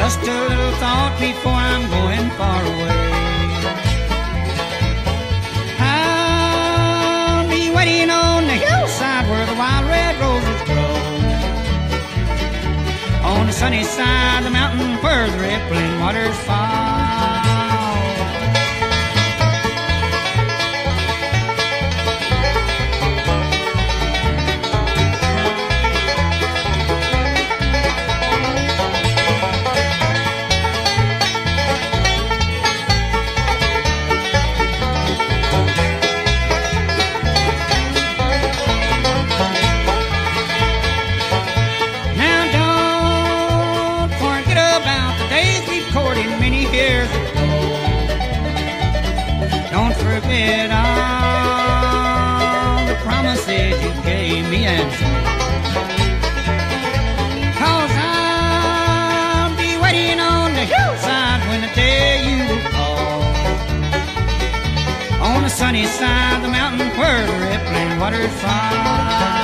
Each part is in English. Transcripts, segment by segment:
Just a little thought before I'm going far away. I'll be waiting on the hillside where the wild red roses grow, on the sunny side of the mountain where the rippling waters fall. Don't forget all the promises you gave me, and so, 'cause I'll be waiting on the hillside when the day you will call, on the sunny side of the mountain where the rippling waters fall.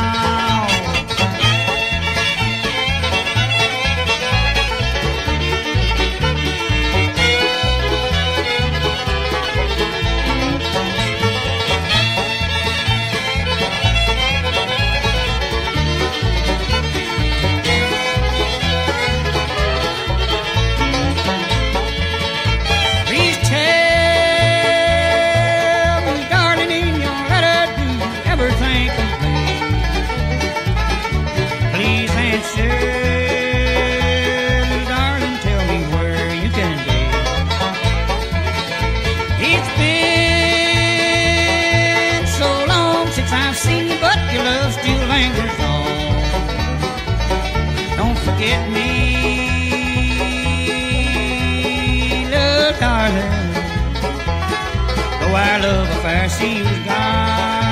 Darling, tell me where you can be. It's been so long since I've seen you, but your love still lingers on. Don't forget me, little darling. Though our love affair seems gone.